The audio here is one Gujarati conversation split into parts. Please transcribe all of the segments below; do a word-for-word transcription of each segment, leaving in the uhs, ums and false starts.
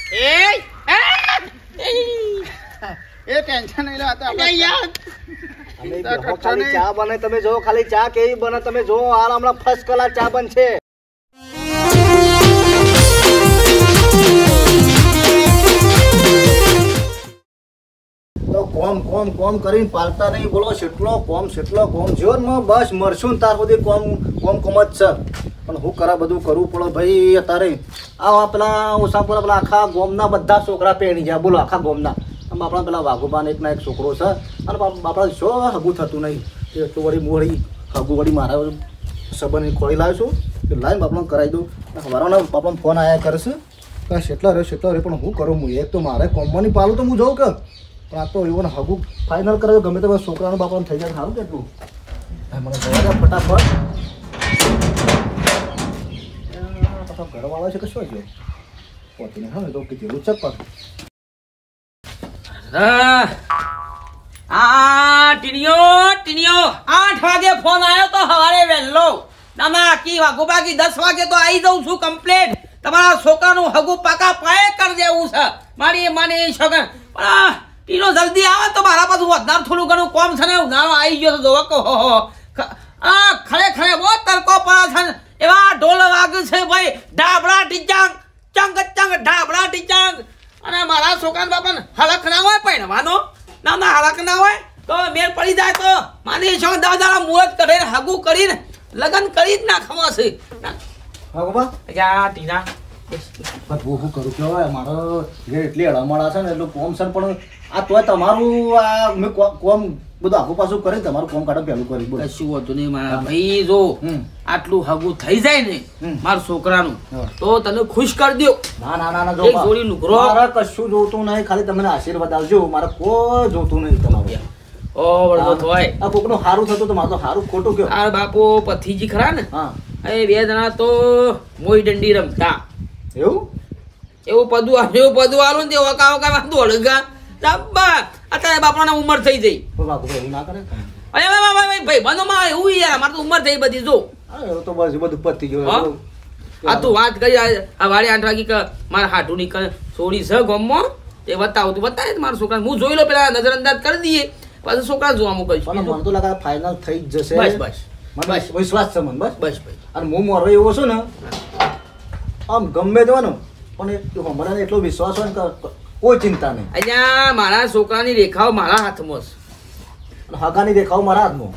એ ટેન્શન નહીં લેતા યાર. ખાલી ચા બને તમે જો, ખાલી ચા કેવી બને તમે જો. હાલ હમણાં ફર્સ્ટ ક્લાસ ચા બનશે. તો કોમ કોમ કોમ કરીને પાલતા નહીં બોલો. કેટલો કોમ કેટલો કોમ જીવનમાં બસ મરશું ને તાર સુધી કોમ કોમ કોમ જ છે. પણ હું કરા બધું કરવું પડે ભાઈ. અત્યારે આ પેલા ઓસાપુરા પેલા આખા ગોમના બધા છોકરા પહેણી જાય બોલો. આખા ગોમના આપણા પેલા વાઘુબાને એકના એક છોકરો છે અને આપણા શું હગું થતું નહીં. એટલું વળી મોડી હગું વળી મારા સંબંધ ખોઈ લાવ્યો છું કે લાઈન બાપડાને કરાવી દઉં. મારા બાપાને ફોન આવ્યા કરે છે કે કેટલો રહ્યો કેટલો રહ્યો. પણ હું કરું હું એક તો મારે કોમવાની પાલું તો હું જઉં કે પણ આ તો એવું હગું ફાઇનલ કરે ગમે તે છોકરાનું બાપાને થઈ જાય સારું કેટલું. મને જવા દે ફટાફટ. ઘરવાળા છે કે શું છે પોતીને હા તો કીધેલું છે પણ આ ટીનિયો ટીનિયો આઠ વાગે ફોન આવ્યો તો સવારે વહેલો. ના ના કી વાગો બાકી દસ વાગે તો આવી જાઉં છું કમ્પ્લેટ. તમારા છોકરાનું હગું પાકા પાયે કરી દેવું છે મારી માની છોકરા. પણ ટીનો જલ્દી આવે તો મારા પાછું વધારે થોડું ઘણું કોમ છે ને ઉનાળો આવી ગયો તો જોવો હો હો આ ખરે ખરે બહુ તડકો પડે છે ને એવા ઢોલ વાગે છે ભાઈ. ઢાબડા ટીચાંગ ચંગ ચંગ ઢાબડા ટીચાંગ. અને મારા છોકરા બાપાને હલક ના હોય પહેરવાનો ના ના હલક ના હોય તો મેળ પડી જાય તો માની છો દાદા મુહૂર્ત કરીને હગું કરીને લગ્ન કરી જ નાખવા છે. હા બાબા યા ટીના હું શું કરું કહેવાય મારો ઘેર એટલી હળમળા છે ને એટલું કોમ છે પણ આ તોય તમારું આ મેં કોમ બધું આખું પાછું કરી તમારું કોમ કાઢો પહેલું કરી બોલ. કશું હોતું નહીં મારા ભાઈ. જો આટલું હગું થઈ જાય ને મારા છોકરાનું તો તને ખુશ કરી દો. ના ના ના એક જોડી લુગરો મારે કશું જોતું નહીં. ખાલી તમને આશીર્વાદ આવજો. મારે કોઈ જોતું નહીં તમારું. ઓ વળગો થોય આ કોકનું સારું થતું તો મારે તો સારું ખોટું કયો. આ બાપો પથીજી ખરા ને હા એ બે જણા તો મોઈ દંડી રમતા. એવું એવું પદું આવ્યું પદું આલું ને તે વકા વકા વાંધો અડગા જબ્બા. અત્યારે બાપાને ઉંમર થઈ જઈ. એવું ના કરે અરે ભાઈ ભાઈ બંધોમાં એવું યાર મારે તો ઉંમર થઈ બધી જો. હા તો બસ બધું પતી ગયું. આ તું વાત કરી આ વાળી આઠ વાગી કે મારા હાટું ની છોડી છે ગમમાં એ બતાવું તું બતાવે મારા છોકરા હું જોઈ લો પેલા નજરઅંદાજ કરી દઈએ પાછું છોકરા જોવા મોકલીશું. મને તો લાગે ફાઇનલ થઈ જ જશે. બસ બસ બસ વિશ્વાસ છે મને. બસ બસ ભાઈ. અને હું મારો એવો છું ને આમ ગમે દેવાનું પણ હમણાં એટલો વિશ્વાસ હોય ને કોઈ ચિંતા નહીં. અહીંયા મારા છોકરાની રેખાઓ મારા હાથમાં છે. હગાની દેખાવ મારા હાથમાં.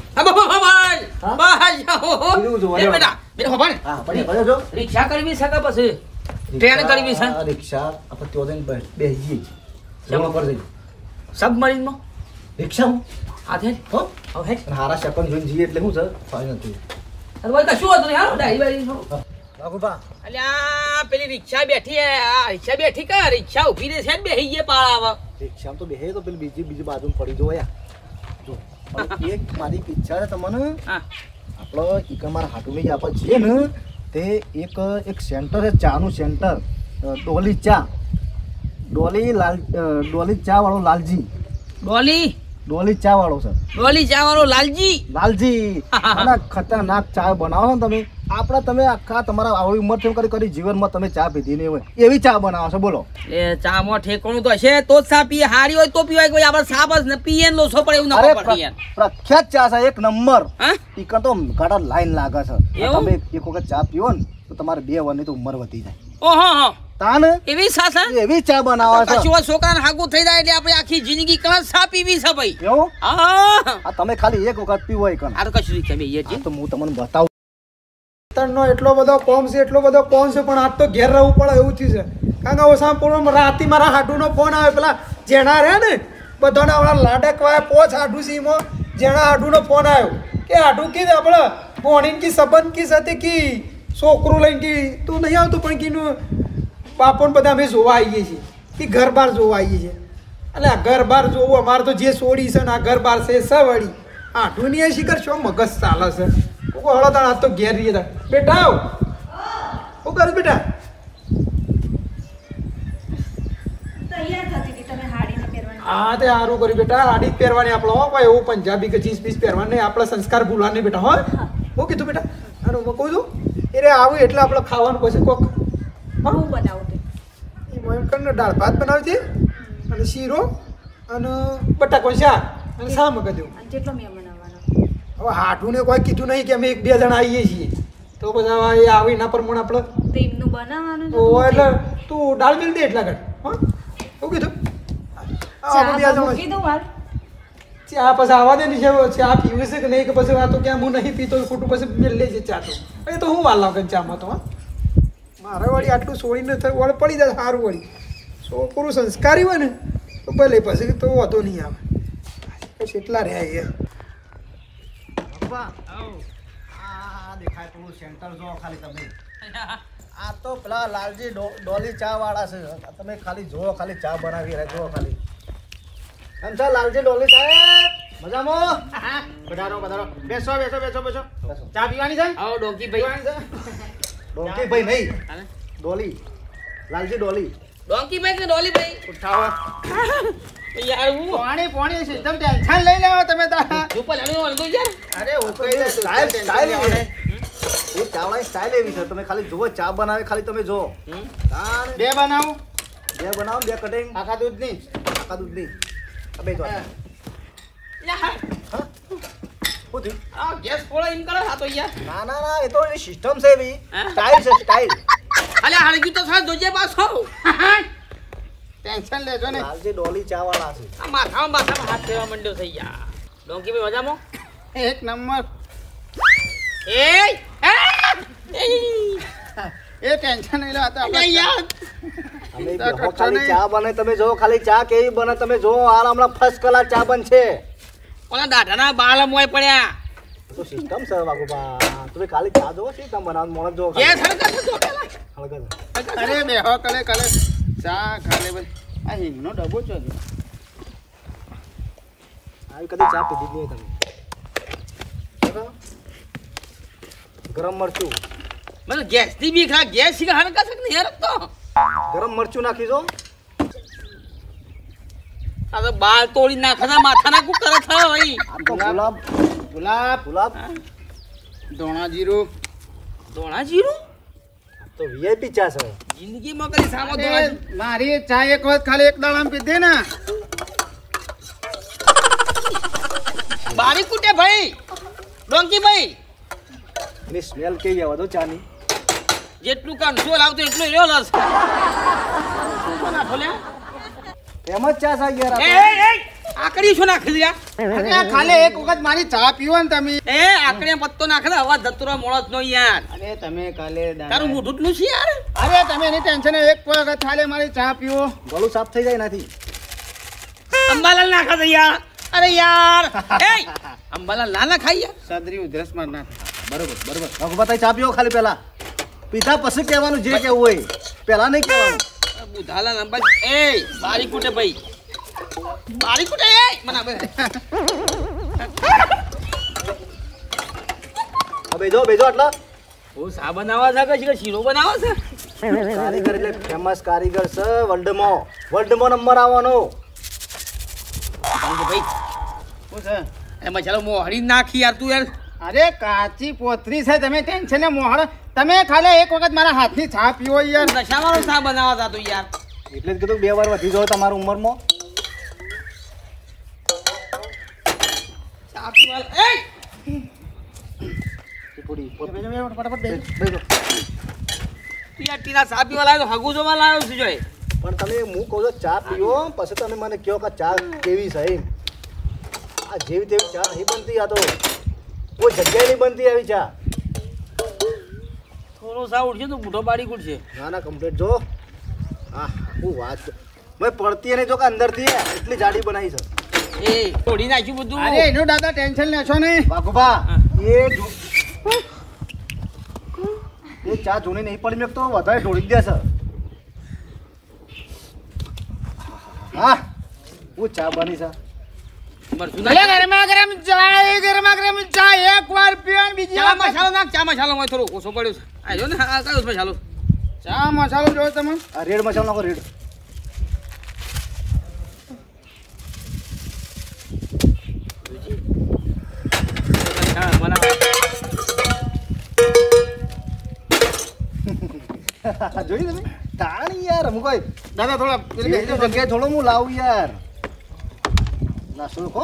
રિક્ષા કરવી છે કે પછી ટ્રેન કરવી છે? રિક્ષા આપણે ત્યાં જઈને બેસીએ સબમરીનમાં રિક્ષામાં હાથે હો હવે હારા સેકન્ડ જોઈને જઈએ એટલે શું છે ફાઇનલ થઈ. અરે ભાઈ કશું હતું નહીં. હા ડાઈ બાઈ બાબુબા અલ્યા પેલી રિક્ષા બેઠી આ રિક્ષા બેઠી કે રિક્ષા ઉભી રહે છે ને બેહી ગયે પાળા. રિક્ષામાં તો બેહે તો પેલી બીજી બીજી બાજુ પડી જો યાર. એક મારી ઈચ્છા છે તમને. આપણો એક અમારા હાટુની આપણે છીએ ને તે એક એક સેન્ટર છે ચાનું સેન્ટર ડોલી ચા ડોલી લાલ ડોલી ચા વાળો લાલજી. ડોલી ડોલી ચા વાળો છે. ડોલી ચા વાળો લાલજી લાલજી અને ખતરનાક ચા બનાવો ને તમે. આપણા તમે આખા તમારા આવી ઉંમર થી કરી કરી જીવનમાં તમે ચા પીધી નહીં હોય એવી ચા બનાવો છો બોલો. એ ચા માં ઠેકોણું તો હશે તો જ ચા પીએ. હારી હોય તો પીવાય. કોઈ આપણે સાબ જ ને પીએ લો છો પણ એવું ના પડે. પ્રખ્યાત ચા છે એક નંબર. હા ટીકર તો ગાડા લાઈન લાગે છે. તમે એક વખત ચા પીવો ને તો તમારે બે વર્ષની તો ઉંમર વધી જાય. ઓહો હો તાન એવી ચા છે. એવી ચા બનાવો છો. કશું છોકરાને હાગું થઈ જાય એટલે આપણે આખી જિંદગી કણ ચા પીવી છે ભાઈ. એવું હા આ તમે ખાલી એક વખત પીવો હોય કણ આ તો કશું તમે એ જ તો હું તમને બતાવું. નો એટલો બધો કોમ છે એટલો બધો કોમ છે પણ આજ તો ઘેર રહેવું પડે એવું થયું છે. કારણ કે ઓસામપુરમાં રાતી મારા હાડુનો ફોન આવે પેલા જેણા રહ્યા ને બધાને હમણાં લાડકવાય પોચ હાડુ સીમાં જેણા હાડુનો ફોન આવ્યો કે હાડુ કી આપણે ભોણીને કી સંબંધ કી સાથે કી છોકરું લઈને કી તું નહીં આવતું પણ કીનું બાપોને બધા અમે જોવા આવીએ છીએ કે ઘર બહાર જોવા આવીએ છીએ. એટલે આ ઘર બહાર જોવું અમારે તો જે સોડી છે ને આ ઘર બહાર છે સવડી હાડુની એ શિખર શું મગજ ચાલે છે. હળો તાણ આજ તો ઘેર રહીએ તા બેટા આવ શું કરું બેટા? હા તે સારું કર્યું બેટા. હાડી જ પહેરવાની આપણે હો ભાઈ. એવું પંજાબી કે જીન્સ બીસ પહેરવાની નહીં. આપણે સંસ્કાર ભૂલવા નહીં બેટા. હો હું કીધું બેટા? અને હું કહું છું એ રે આવું એટલે આપણે ખાવાનું પછી કોક હું બનાવું એમ કરીને દાળ ભાત બનાવજે અને શીરો અને બટાકો શાક અને શાક મગજ્યું અને કેટલો મહેમાન આવવાનો હવે હાટુને કોઈ કીધું નહીં કે અમે એક બે જણા આવીએ છીએ તો બધા એ આવી ના પ્રમાણે આપણે તો એમનું બનાવવાનું તો એટલે તું દાળ મિલ દે એટલા ઘર હા શું કીધું આપણે બે જણા કીધું વાર ચા પછી આવવા દે નહીં છે ચા પીવું છે કે નહીં કે પછી આ તો ક્યાં હું નહીં પીતો ખોટું પછી મેં લે છે ચા તો એ તો હું વાર લાગે ચામાં તો હા મારે વળી આટલું છોડીને વળ પડી જાય સારું વળી છોકરું સંસ્કારી હોય ને તો ભલે પછી તો વાંધો નહીં આવે પછી એટલા રહ્યા એ બાપા આ દેખાય પેલું સેન્ટર જો ખાલી તમે આ તો પેલા લાલજી ડો- ડોલી ચા વાળા છે તમે ખાલી જુઓ ખાલી ચા બનાવી રહ્યા જુઓ ખાલી એમ છે લાલજી ડોલી સાહેબ મજામાં પધારો પધારો બેસો બેસો બેસો બેસો બેસો. ચા પીવાની છે આવો ડોંકી ભાઈ ડોંકી ભાઈ નહીં ડોલી લાલજી ડોલી ડોંકી ભાઈ કે ડોલી ભાઈ ઉઠાવો યાર હું પાણી પાણી સિસ્ટમ ટેન્શન લઈ લેવો તમે તારા ઉપર હણ્યો હળદો યાર અરે ઉકળી જાય સ્ટાઇલ સ્ટાઇલ ટેન્શન એવી છે એ ચાવડાની સ્ટાઇલ એવી છે તમે ખાલી જુઓ ચા બનાવે ખાલી તમે જુઓ તાણ બે બનાવું બે બનાવો બે કટિંગ આખા દૂધની આખા દૂધની આ બે જો યાર શું થયું આ ગેસ ફોડા એમ કરો આ તો યાર ના ના ના એ તો એની સિસ્ટમ છે એવી હા? સ્ટાઇલ છે સ્ટાઇલ અલ્યા હળગ્યું તો સાહેબ જોજે પાછો ટેન્શન લેજો ને લાલજી ડોલી ચા વાળા છે આ માથામાં માથામાં હાથ ફેરવા માંડ્યો થઈ યાર ડોંકી ભાઈ મજામાં એક નંબર એ એ ટેન્શન નહીં લેતા અલ્યા યાર અમે ચિંતા બેહો કરશો ખાલી નહીં. ચા બને તમે જો ખાલી ચા કેવી બને તમે જો આ હમણાં ફર્સ્ટ ક્લાસ ચા બનશે ઓલા દાઢાના બાળ મોય પડ્યા તો સિસ્ટમ છે વાગુબા તમે ખાલી ચા જો સિસ્ટમ બનાવ મોણ જો ગેસ હળગા તો જો પેલા હળગા અરે બેહો કલે કલે ચા ખાલે બસ આ હિંગનો ડબ્બો ચો આવી કદી ચા પીધી જ નહીં તમે બરાબર? ગરમ મરચું મને ગેસ થી બી ખા ગેસ થી હળગા છે ને યાર તો ગરમ મરચું નાખી દો આ તો બાળ તોડી નાખતા માથાના કુ કરે છે ભાઈ આ તો ગુલાબ ગુલાબ ગુલાબ ધોણા જીરું ધોણા જીરું તો વીઆઈપી ચા છે જિંદગીમાં કદી સામો અરે, ધોણા મારી ચા એક વખત ખાલી એક દાડામાં પીધી ને બારી કુટે ભાઈ ડોંકી ભાઈ એની સ્મેલ કેવી આવે તો ચાની જેટલું કામ શું લાવતો એટલું રહ્યો લસ બોલે એમ જ ચા છે યાર એ આ એ એ આકડી શું નાખી દિયા અરે, ખાલી એક વખત મારી ચા પીવો ને તમે એ આકડીએ પત્તો નાખે અવાજ ધતુરો મોળો જ નો યાર અરે તમે કાલે દાડા- તારું મોઢું એટલું છે યાર અરે તમે એની ટેન્શન એક વખત ખાલી મારી ચા પીવો તો ગળું સાફ થઈ જાય એનાથી અંબાલાલ નાખા દે યાર અરે યાર એ અંબાલાલ ના ના ખાઈ યાર સદરી ઉધરસ માં ના થાય. બરોબર બરોબર વાગુબા તાઈ ચા પીવો ખાલી પહેલા પીધા પછી કહેવાનું જે કહેવું હોય પહેલા નહીં કહેવાનું બુધાલાલ અંબા એ બારી કુટે ભાઈ બારી કુટે એ મને આપે આ બેજો બેજો આટલા હું સા બનાવવા છે કે શીરો બનાવવા છે કારીગર એટલે ફેમસ કારીગર છે વર્લ્ડમાં વર્લ્ડમાં નંબર આવવાનો ભાઈ શું છે એમાં ચાલો મોહરી નાખી યાર તું યાર અરે કાચી પોતરી છે તમે ટેન્શન ને મોહળ તમે ખાલી એક વખત મારા હાથની ચા પીવો યાર નશાવાળો સા બનાવવા હતા તું યાર એટલે જ કીધું બે વાર વધી જાવ તમારી ઉંમરમાં ચા પીવા એ પૂરી ફટાફટ બેસો. બેજો તું યાર ટીના ચા પીવા લાવ્યો તો હગુ જોવા લાવ્યો છું જોઈ પણ તમે હું કહું છું ચા પીવો પછી તમે મને કહો કે ચા કેવી છે એમ આ જેવી તેવી ચા નહીં બનતી આ તો કોઈ જગ્યાએ નહીં બનતી આવી ચા થોડો સા ઉઠશે તો બુઢો બાડી કુટશે ના ના કમ્પ્લીટ જો હા હું વાત છે. મેં પડતી નહીં જો કે અંદરથી એટલી જાડી બનાવી છે એ તોડી નાખ્યું બધું અરે એનું દાદા ટેન્શન લેશો નહીં વાઘુભા એ જો- એ ચા જૂની નહીં પડી મેં તો વધારે ઢોળી જ દેશે હા હું ચા બની છે મરચું ભલે નાખ. ગરમા ગરમ ચા ગરમા ગરમ ચા એક વાર પીવો ને બીજી ચા વાર મસાલો નાખ ચા મસાલો હોય થોડો ઓછો પડ્યો છે આ જો ને આ કયો છે મસાલો ચા મસાલો જોયો તમે આ રેડ મસાલો નાખો રેડ હા બનાવો જોઈ તમે તાણી યાર હું કોઈ દાદા થોડા પેલી જે તે જગ્યાએ થોડો હું લાવું યાર નાસ્તો કો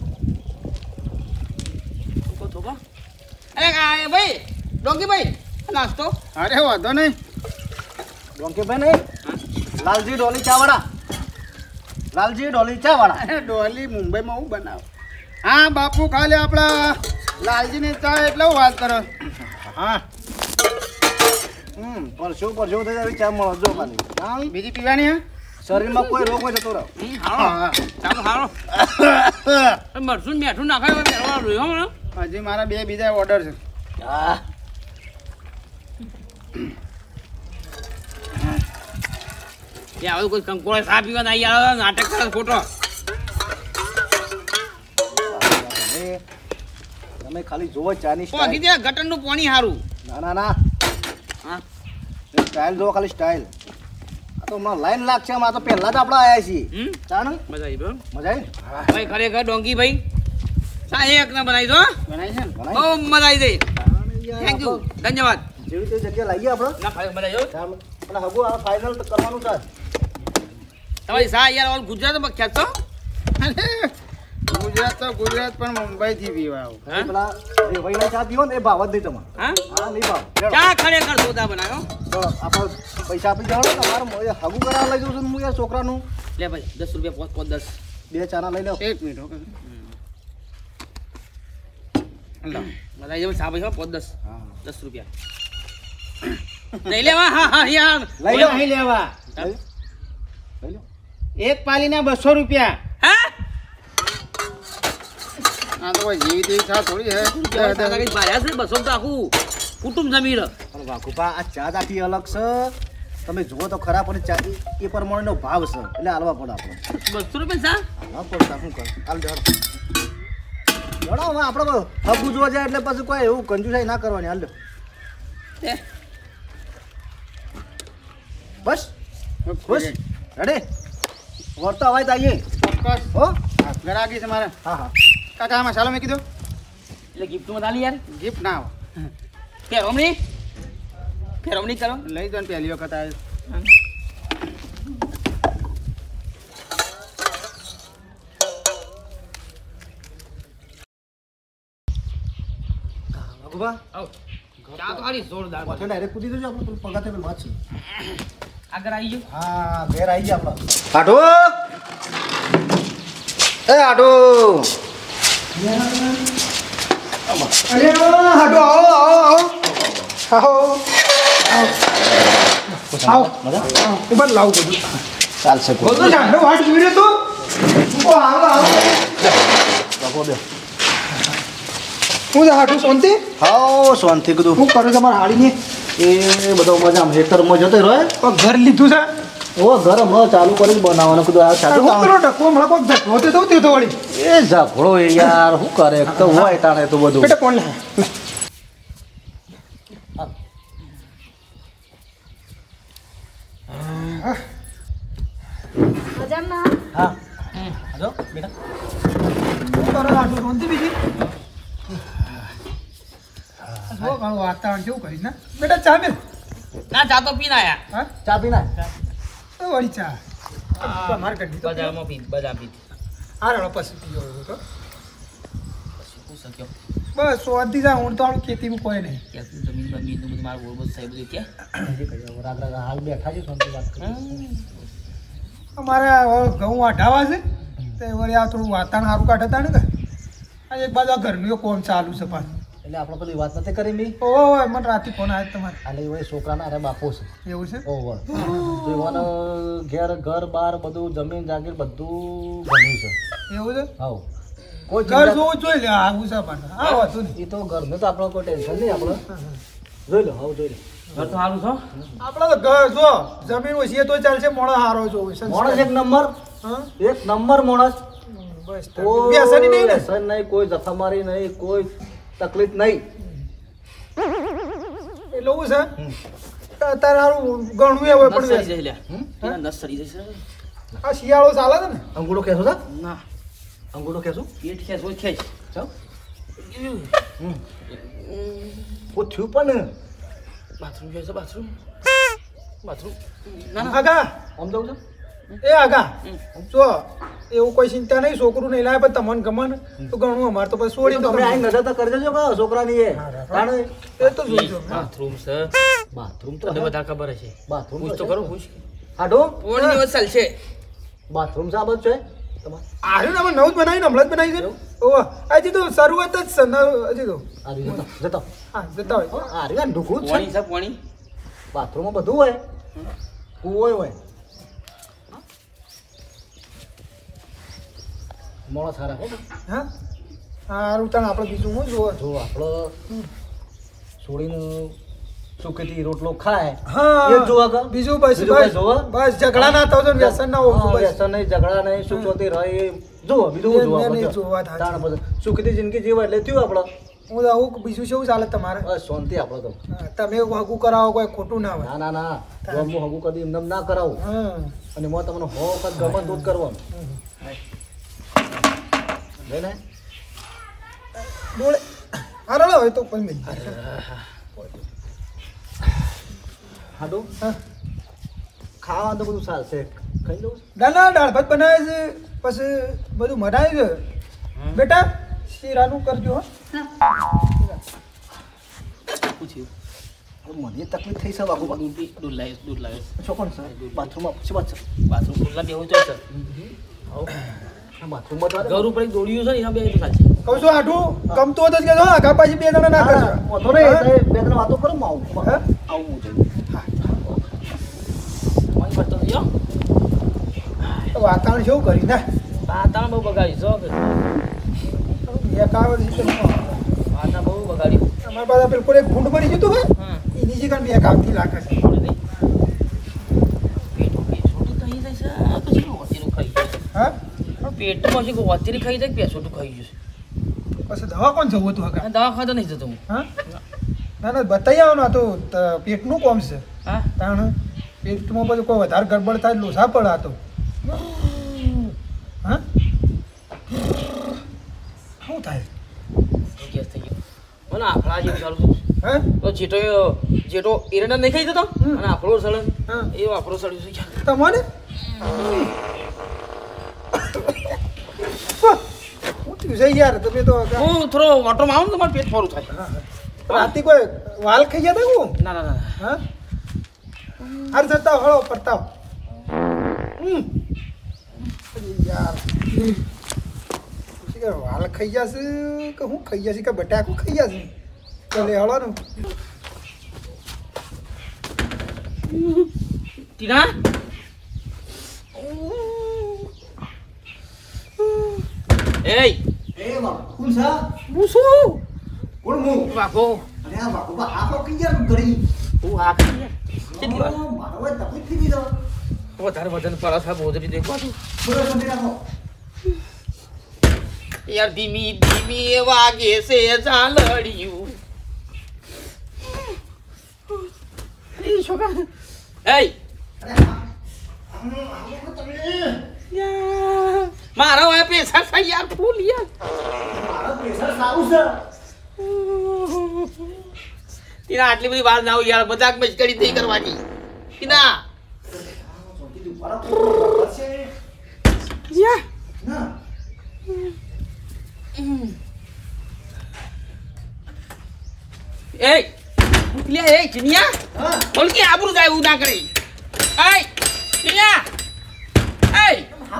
ધોકો ધોકો અરે કા ભાઈ ડોંગી ભાઈ નાસ્તો અરે વાંધો નહીં ડોંકે ભાઈ નહીં લાલજી ડોલી ચાવાળા લાલજી ડોલી ચાવાળા અરે ડોલી મુંબઈમાં હું બનાવ હા બાપુ ખાલી આપણા લાલજીની ચા એટલે હું વાત કરો હા હમ પરસો પરસો થઈ જાય ચા મળો જો ખાલી હા બીજી પીવાની હે શરીરમાં કોઈ રોગ હોય જતો રહો હારો ચાલો હારો મરસું મેઠું નાખાય મેળવા રહ્યો હમણાં હજી મારા બે બીજા ઓર્ડર છે હા એ આવું કોઈ કંકોળે સા પીવા ના યાર નાટક કરે ખોટો તમે તમે ખાલી જોવો ચાની પહોંચી સ્ટાઇલ દે ગટરનું પાણી સારું ના ના ના હા સ્ટાઇલ જોવો ખાલી સ્ટાઇલ આ તો હમણાં લાઈન લાગશે આમાં આ તો પહેલા જ આપણે આવ્યા છીએ હમ ચા ને મજા આવી બરાબર મજા આવી ભાઈ ખરેખર ડોંગી ભાઈ સા એક ના બનાવી દો બનાવી છે ને ઘણા બહુ મજા આવી ગઈ થેન્ક યુ ધન્યવાદ જેવી તે જગ્યા લાવીએ આપણે ના ભાઈ મજા આવ્યો ચાલો. અને હગુ આ ફાઇનલ કરવાનું છે તમારી સા યાર ઓલ ગુજરાતમાં ખ્યાત છો ગુજરાત તો ગુજરાત પણ મુંબઈથી પીવા આવું હા પેલા રેવાઈના ચા પીવો ને એ ભાવ જ નહીં તમારે હા હા નહીં ભાવ લેડો. ચા ખરેખર સોદા બનાવ્યો ચલો આપણે પૈસા આપી જવાનું તમારે હગુ કરાવવા લઈ જવું છું હું યાર છોકરાનું લે ભાઈ દસ રૂપિયા પોચ પોચ દસ બે ચાના લઈ લો એક મિનિટ ઓકે મજા આવી જાય સા ભાઈ હો પોચ દસ હા દસ રૂપિયા નહીં લેવા હા હા યાર લઈ લો નહીં લેવા લઈ લઈ લો એક પાલીના બસો રૂપિયા હા આ તો કોઈ જેવી તેવી ચા થોડી હે બસો તો આખું કુટુંબ જમી રહ્યો પણ વાઘુભા આ ચા આખી અલગ છે તમે જુઓ તો ખરા પણ ચા એ- એ પ્રમાણેનો ભાવ છે એટલે હાલવા પડે આપણે બસો રૂપિયા સા હાલવા પડે શું કર હાલ જડ જડો હવે આપણે હગુ જોવા જાય એટલે પછી કોઈ એવું કંજુસાઈ ના કરવાની હાલ લો. એ, બસ ખુશ રેડી વર્તા અવાજ આવીએ ચોક્કસ હો ગરાગી છે મારે હા હા કાકા આમાં ચાલો મેં કીધું એટલે ગિફ્ટમાં તાલી યાર ગિફ્ટ ના આવે ફેરવણી ફેરવણી કરો લઈ દો ને પહેલી વખત આવે વાઘુભા આવ ચા તો હારી જોરદાર પાછળ ડાયરેક્ટ કૂદી દેજો આપણે પેલું પગાતે પેલું વાત છે આગળ આવી ગયો હા ઘેર આવી ગયા આપણે આટો એ આટો અરે હાડો આવો આવો આવો આવો મજા ઉભા લાવું બધું ચાલશે કોઈ બધું ઝાડો વાટ જોઈ રહ્યો તું ઓ આવો આવો બાપો બે હું જા હાડું શાંતિ હાઓ શાંતિ કીધું હું કરું તમારા હાડીને એ બધો મજામાં હેતરમાં જતો રહ્યો કોક ઘર લીધું છે ઓ ઘર હમણાં ચાલુ કરી બનાવવાનું કીધું આ અરે સાચું હું પેલો ટકો હમણાં કોક ઝઘડો તે થયું તે તો વળી એ ઝઘડો એ યાર શું કરે એક તો હોય તાણે તો બધું બેટા કોણ લે મજામાં હા જો બેટા હું કરો હાડું શાંતિ બીજી જો ઘણું વાતાવરણ કેવું કરીશ ને બેટા ચા મેલ ના ચા તો પીને આયા હા ચા પીના તો વળી ચા માર કરી દીધો બજારમાં પી બજાર પી હા રડો પછી પીવો એવું તો શું શક્યો બસ સોધી જા હું તો આવું ખેતીમાં કોઈ નહીં કે તું જમીન બમીન નું બધું મારું બોલ સાહેબ બધું કે રાગ રાગ હાલ બેઠા છે શાંતિ વાત કરી અમારે હવે ઘઉં વાઢાવા છે તે વળી આ થોડું વાતાવરણ સારું કાઢે હતા ને કે આ એક બાજુ આ ઘરનું કોમ ચાલુ છે પાછું એટલે આપણે પેલી વાત નથી કરી મી ઓહો ઓહો મને રાતે ફોન આવ્યો તમારે આલે એ છોકરાના અરે બાપો છે એવું છે ઓવર તો એવાનો ઘેર ઘર બાર બધું જમીન જાગીર બધું ગમ્યું છે એવું છે હાવ કોઈ ઘર ચિંતા- જોવું જોઈ લે આવું છે પણ આ હતું નહીં એ તો ઘરનું તો આપણો કોઈ ટેન્શન નહીં આપણે જોઈ લો હાવ જોઈ લો ઘર તો સારું છો આપણે તો ઘર જો જમીન ઓછી એ તો ચાલશે મોણો હારો જો માણસ એક નંબર હા એક નંબર માણસ બસ કોઈ બેસવાની નહીં ને વ્યસન નહીં કોઈ જથ્થામારી નહીં કોઈ તકલીફ નહીં એટલે એવું છે તારે સારું ઘણું એ હોય નસ પણ સરી વ્યસન. જશે લ્યા એના નસ સરી જશે આ શિયાળો ચાલે છે ને અંગૂઠો ખેંચો છે ના અંગૂઠો ખેંચું પેટ ખેંચ હોય ખેંચ ચાલ હું થયું પણ બાથરૂમ જાય છે બાથરૂમ બાથરૂમ ના ના આગા આમ જવું છે એ આગા જો એવું કોઈ ચિંતા નહીં છોકરું નહીં લાવે પણ તમને ગમે ને તો ઘણું અમારે તો પછી છોડી તમે આ નજર તો કરી દેજો કે છોકરાની એ તાણે એ તો જોઈજો બાથરૂમ છે બાથરૂમ તો તને બધા ખબર હશે બાથરૂમ પૂછ તો કરો પૂછ આડો પોણી દિવસ ચાલશે બાથરૂમ છે આ બધું છે તમારે આવ્યું ને અમે નવું જ બનાવીને હમણાં જ બનાવી છે ઓવા હજી તો શરૂઆત જ છે નવ- હજી તો આ રહ્યું જતા જતા હા જતા હોય આ રહ્યું ઢુકું જ પોણી છે છે પોણી બાથરૂમમાં બધું હોય કૂવો હોય મોળા સારા હો હા સારું તાણ આપણે બીજું હું જોવા જો આપણો છોડીને સુખેથી રોટલો ખાય હા એ જ જોવા કા? બીજું બસ બીજું કાંઈ બસ જોવા? બસ ઝઘડા ના થતો ને વ્યસન ના હોવું હા, બસ વ્યસન નહીં ઝઘડા નહીં સુખ શાંતિ રહે એ જોવો બીજું એ- શું જોવા એ નહીં આપણે? જોવા થાય. તાણ પછી સુખેથી જિંદગી જીવા એટલે થયું આપણે હું આવું બીજું શું ચાલે તમારે બસ શાંતિ આપણે તો હા, તમે હગું કરાવો કોઈ ખોટું ના હોય ના ના ના જો હું હગું કદી એમને એમ ના કરાવું હા અને હું તમને હો વખત ગમે તો જ કરવાનું લઈને ડોળે હારો હોય તો કોઈ મિલ હાડો હા ખાવા તો બધું ચાલશે ખાઈ લઉં ના ના દાળ ભાત બનાવે છે પછી બધું મનાવ્યું છે બેટા શીરાનું કરજો હો પૂછ્યું મને તકલીફ થઈ છે બાબુ દૂધ બી- દૂધ લાવીશ દૂધ લાવીશ છો કોણ છે બાથરૂમમાં પછી વાત છે બાથરૂમ ખુલ્લા બેવું તો છે આ બાથરૂમમાં તો ઘર ઉપર એક દોડ્યું છે ને એના બે તો ચાલશે કહું છું આઠું ગમતું હતું જ કે જો આગા પાછી બે જણા ના કરજો વાંધો નહીં એટલે બે ત્રણ વાતો કરો હું આવું હા? આવું છે તમારી વાત તો થયો તો વાતાવરણ જેવું કરી ના વાતાવરણ બહુ બગાડ્યું છો કે એક આવે છે કે ન આવે. વાતાવરણ બહુ બગાડ્યું અમારા પાસે પેલું કોઈ એક ભૂંડ ભરી જતું હોય હા એની જગ્યાએ બે કામથી લાગે છે થોડું નહીં પેટ પેટ છોટું ખાઈ જાય છે આ તો શું વતીનું ખાઈ જાય હા પણ પેટમાં છે કે વતીરી ખાઈ જાય કે પેસોટું ખાઈ જશે પછી દવા કોણ જવું હતું હગા આ દવાખાને નહીં જતો હું હા ના ના બતાવી આવો ને આ તો ત- પેટનું કોમ છે હા તાણ પેટમાં પછી કોઈ વધારે ગડબડ થાય લોસા પડે આ તો હા શું થાય ગેસ થઈ ગયો મને આફળા જેવું ચાલુ છે હા તો જેટો જેટો એરંડા નહીં ખાઈ જતો હમ. અને આપણો સળે હા. એ આપણો સળ્યું છે ક્યાં તમને શું થયું છે યાર તમે તો હગા. હું થોડો ઓટોમાં આવું ને તમારું પેટ ફોરું થાય હા, હા. રાતે કોઈ વાલ ખાઈ ગયા હતા હું ના ના ના હા હાર જતા હળો પરતાવ હમ અરે યાર પછી કે વાલ ખાઈ ગયા છે કે હું ખાઈ ગયા છે કે બટાકું ખાઈ ગયા છે ચાલે હળો ને ટીના એય એ બાબુ કોણ છે હું શું કોણ હું વાગો અરે આ બાબુ બા આ તો કઈ યાર ઘડી હું આ ખાઈ કેટલી વાર મારો હોય તકલીફ થઈ ગઈ તો વધારે વજન પર છે બોધરી દેખવા તું બોલો સમજી રાખો યાર ધીમી ધીમી એ વાગે છે ઝાલડિયું એ છોકરા એય યાર મારા વાય પૈસા છે યાર ફૂલ યાર મારો પ્રેશર સારું છે તીના આટલી બધી વાર ના હોય યાર મજાક મસ્કરી નહીં કરવાની તીના ચોથી દી ઉપર બરાબર છે યા ના એય ઉઠલ્યા એય ચિનિયા હા બોલ કે આબરૂ જાય એવું ના કરી એય ચિનિયા એય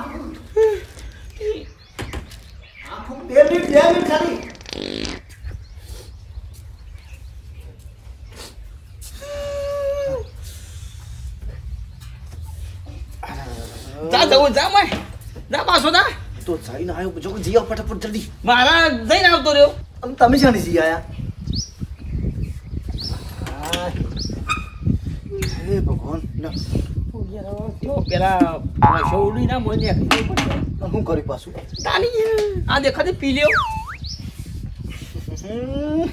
આખું બે મિનિટ બે મિનિટ ખાલી જા જવું જા મેં જા પાછો જા તો જઈને આવ્યો જો જીઓ ફટાફટ જલ્દી મારા જઈને આવતો રહ્યો અને તમે શાની જી આયા હે ભગવાન ના પેલા શૌડી ના મોને હું કરી પાછું તાની આ દેખા તે પી લ્યો હમ.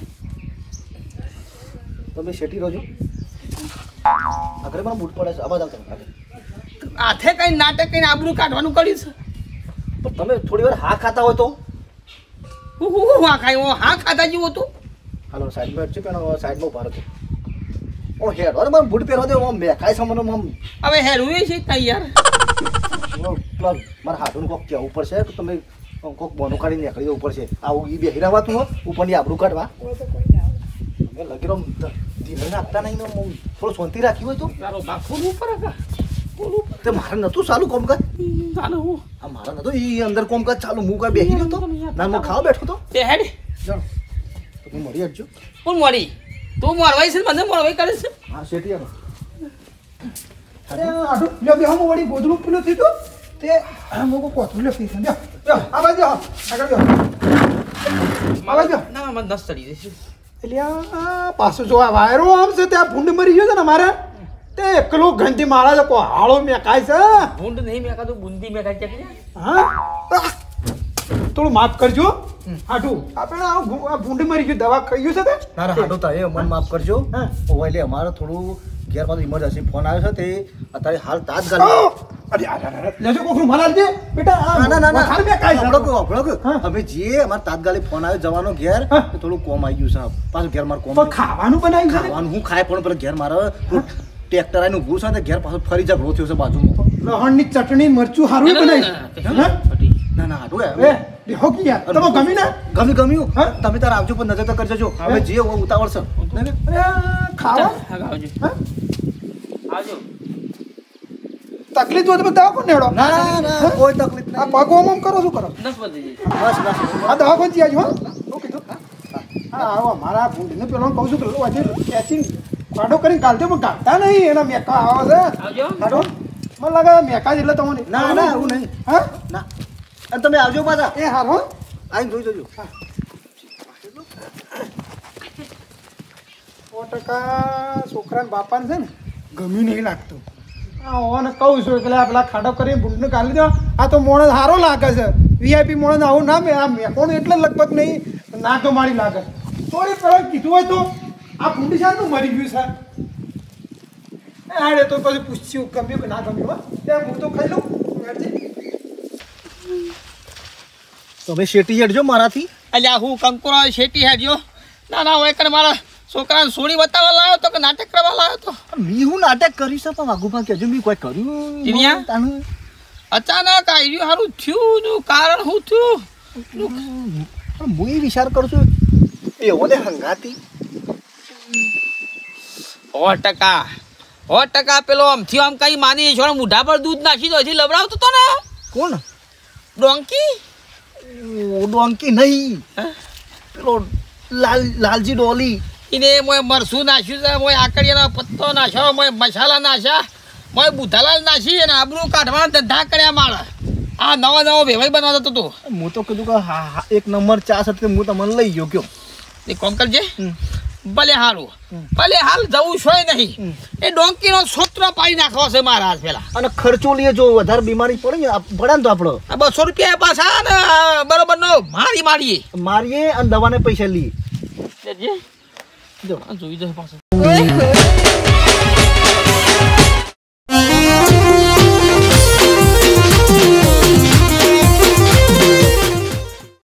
તમે શેટી રોજો આગળ પણ બૂટ પડે છે અવાજ આવતો નથી. હાથે કઈ નાટક કઈ આબરૂ કાઢવાનું કર્યું છે પણ તમે થોડી વાર હા ખાતા હોય તો હું હું હું હા ખાઈ હું હા ખાધા જેવું હતું હાલો સાઈડમાં છે પણ સાઈડમાં ઉભા રહો ઓ હેડ અરે મને બૂટ પહેરવા દે ઓમ મેખાય છે મને ઓમ હવે હેરવું છે ત્યાં યાર પેલા મારા હાથનું કોક કેવું પડશે કે તમે કોક બોનો કાઢીને નીકળી જવું પડશે આવું ઈ બેહી રહેવાતું હો ઉપરની આબરૂ કાઢવા અમે લગીરો ધીમે નાખતા નહીં ને હું થોડું શાંતિ રાખી હોય તો તારો બાપુ ઉપર હતા તે મારે નતું ચાલુ કોમકાજ ચાલો હું આ મારે નતું ઈ અંદર કોમકાજ ચાલુ હું કાંઈ બેહી રહ્યો તો ના હું ખાવા બેઠો તો તે હેડ જાણો તમે મળી આવજો કોણ મળી તું મરવાઈ છે મને મરવાઈ કરે છે હા શેઠી આવો અરે આડું લ્યો બે હમ વળી ગોદડું પેલું થયું તે મોકો કોથળું લે પીસ લ્યો લ્યો આ બાજુ આવો આગળ લ્યો આ બાજુ ના મને દસ ચડી જશે એટલે આ પાછું જો આ વાયરો આમ છે ત્યાં ભૂંડ મરી ગયો છે ને મારે તે એકલો ગંધી મારા છે કોઈ હાળો મેકાય છે ભૂંડ નહીં મેં કાતું બુંદી મેં કાઈ ચકી હા આહ! થોડું માફ કરજો હાટું આપણે આ ભૂ- આ ભૂંડ મરી ગયું દવા ખાઈ છે તે ના ના હાટો તા એ મન માફ કરજો હા. ઓ એટલે અમારે થોડું ઘેર પાછું ઇમરજન્સી ફોન આવ્યો છે તે અત્યારે હાલ તાત્કાલિક આહ! અરે અરે અરે લેજો કોકનું મલાલ દે બેટા આ ના ના ના ના વખાણ મેકાય છે. હમણાં કહું, હમણાં કહું. હા. હવે જે અમારે તાત્કાલિક ફોન આવ્યો જવાનો ઘેર હા. તો થોડું કોમ આવી ગયું સાહેબ પાછું ઘેર મારે કોમ પણ ખાવાનું બનાવ્યું છે ને? ખાવાનું હું ખાય પણ પેલા ઘેર મારે ટ્રેક્ટર આવીને ઊભું છે ને ઘેર પાછું ફરી ઝઘડો થયો છે બાજુમાં લહણની ચટણી મરચું હારું બનાવ્યું હા? ના ના હાટું એ દેહો કી યાર તમે ગમી ના ગમ્યું ગમ્યું હા? તમે તાર આવજો પણ નજર તો કરજો જો હવે જે હોય ઉતાવળ છે ના, ના. અરે ખાવા આવજો હા? આવજો તકલીફ હોય તો દવા કોણ નેડો ના ના ના કોઈ તકલીફ આ નહીં પગ ઓમ ઓમ કરો શું કરો દસ બધી જશે બસ બસ આ દવા કોણ ચીજ હો શું કીધું હા આવો મારા ભૂંડીને પેલો કહું છું પેલો આજે ખેંચીને કાઢો કરીને કાઢજો પણ કાઢતા નહીં એના મેકા આવે છે આવજો કાઢો મને લાગે મેકા જ એટલે તમને ના ના એવું નહીં હા ના અને તમે આવજો પાછા એ હાર હો આવીને જોઈ જજો સો ટકા છોકરાને બાપાને છે ને ગમ્યું નહીં લાગતું આ ઓને કહું છું એટલે આ પેલા ખાડો કરીને ભૂંડને કાઢી દો આ તો મોણસ સારો લાગે છે વીઆઈપી મોણસ આવું ના મેં આ મેકોણ એટલે લગભગ નહીં ના તો મારી લાગે થોડી પેલા કીધું હોય તો આ ભૂંડી શાનું મરી ગયું છે એ હાડે તો પછી પૂછ્યું ગમ્યું કે ના ગમ્યું હો ત્યાં હું તો ખાઈ લઉં તમે શેટી હેડજો મારાથી અલ્યા હું કંકુરા શેટી હેડ્યો ના ના હોય કને મારા છોકરાને સોડી બતાવવા લાવ્યો તો કે નાટક કરવા લાવ્યો તો મી હું નાટક કર્યું છે પણ વાઘુભા કહેજો મી કોઈ કર્યું ટીનિયા? તાનું. અચાનક આવ્યું સારું થયું નું કારણ શું થયું પણ હું એ વિચાર કરું છું એવો ને હંગાતી સો ટકા સો ટકા પેલો આમથી આમ કઈ માની છોડ મૂઢા પર દૂધ નાખી દો હજી લવડાવતો તો ને કોણ ડોંકી ઓ ડોંકી નહીં હા? પેલો લાલ લાલજી ડોલી એને મોય મરસું નાખ્યું છે મોય આકડિયાનો પત્તો નાખ્યો મોય મસાલા નાખ્યા મોય બુધાલાલ નાખી અને આબરૂ કાઢવાના ધંધા કર્યા મારા આ નવો નવો વેવાઈ બનાવતો તો તું હું તો કીધું કે હા હા એક નંબર ચા સાથે હું તમને લઈ ગયો કયો એ કોમ કરજે ભલે હારું ભલે હાલ જવું છે નહીં એ ડોંકીનો સોત્ર પાડી નાખવો છે મારા હાથ પેલા અને ખર્ચો લઈએ જો વધારે બીમારી પડે ને આ પડે ને તો આપણો આ બસો રૂપિયા પાછા ને બરોબર નો મારી મારીએ મારીએ અને દવાને પૈસા લઈએ જોઈ દે પાછું